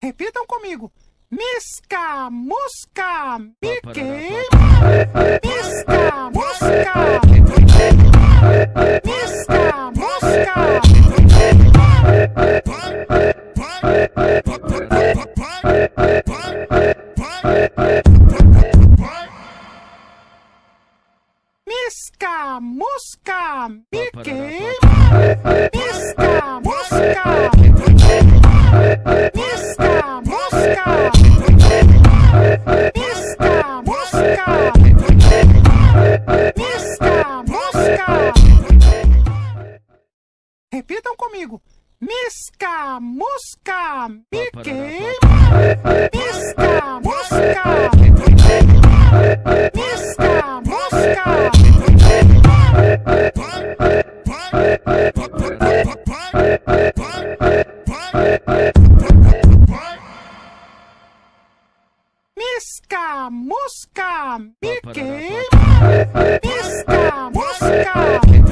Repitam comigo. Misca, musca, Mickey. Misca, musca. Misca, musca. Misca, musca, Mickey. Misca, musca. Misca, musca. Misca, musca. Misca, musca. Repitam comigo. Misca, musca, Mickey. Misca, musca. Misca, musca. Misca, musca, Mickey. Misca, musca.